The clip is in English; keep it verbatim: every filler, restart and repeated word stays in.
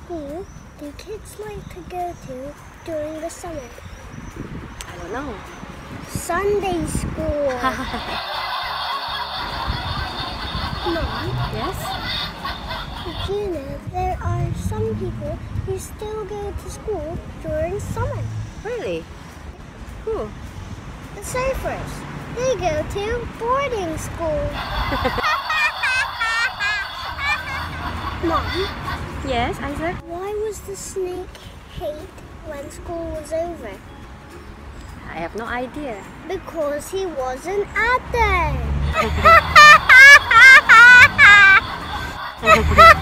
school do kids like to go to during the summer? I don't know. Sunday school. Mom, Yes? did you know there are some people who still go to school during summer? Really? Who? The surfers. They go to boarding school. Mom, Yes, Isaac? why was the snake hate when school was over? I have no idea. Because he wasn't out there.